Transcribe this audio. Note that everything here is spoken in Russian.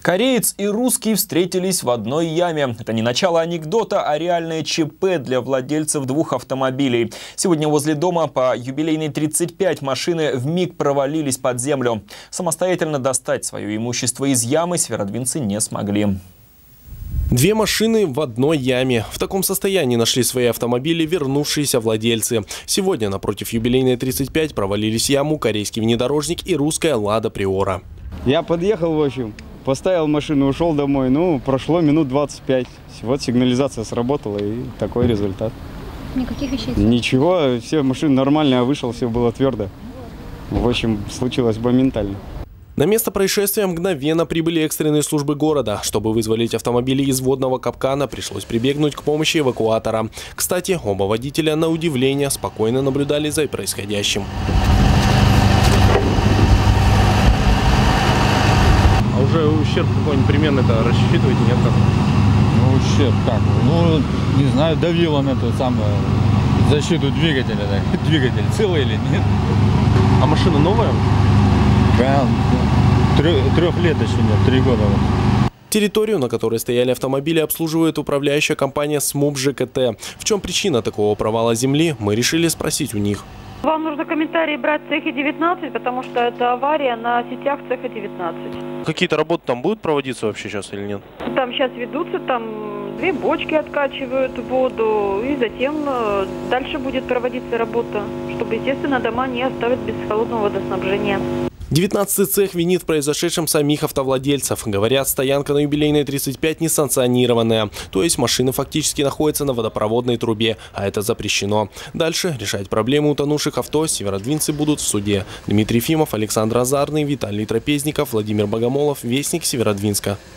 Кореец и русский встретились в одной яме. Это не начало анекдота, а реальное ЧП для владельцев двух автомобилей. Сегодня возле дома по юбилейной 35 машины вмиг провалились под землю. Самостоятельно достать свое имущество из ямы северодвинцы не смогли. Две машины в одной яме. В таком состоянии нашли свои автомобили вернувшиеся владельцы. Сегодня напротив юбилейной 35 провалились в яму корейский внедорожник и русская Лада Приора. Я подъехал, в общем, поставил машину, ушел домой. Ну, прошло минут 25. Вот сигнализация сработала и такой результат. Никаких вещей? Ничего, все машины нормально, а вышел, все было твердо. В общем, случилось моментально. На место происшествия мгновенно прибыли экстренные службы города. Чтобы вызволить автомобили из водного капкана, пришлось прибегнуть к помощи эвакуатора. Кстати, оба водителя, на удивление, спокойно наблюдали за происходящим. А уже ущерб какой-нибудь примерно-то рассчитываете, нет? Как? Ну, ущерб как? Ну, не знаю, давил он эту самую защиту двигателя. Да? Двигатель целый или нет? А машина новая? Да, 3 лет еще нет, 3 года. Территорию, на которой стояли автомобили, обслуживает управляющая компания СМУП ЖКТ. В чем причина такого провала земли, мы решили спросить у них. Вам нужно комментарии брать в цехе 19, потому что это авария на сетях цеха 19. Какие-то работы там будут проводиться вообще сейчас или нет? Там сейчас ведутся, там 2 бочки откачивают воду, и затем дальше будет проводиться работа, чтобы, естественно, дома не оставить без холодного водоснабжения. 19-й цех винит в произошедшем самих автовладельцев. Говорят, стоянка на юбилейной 35 несанкционированная. То есть машины фактически находятся на водопроводной трубе, а это запрещено. Дальше решать проблему утонувших авто северодвинцы будут в суде. Дмитрий Ефимов, Александр Азарный, Виталий Трапезников, Владимир Богомолов, Вестник Северодвинска.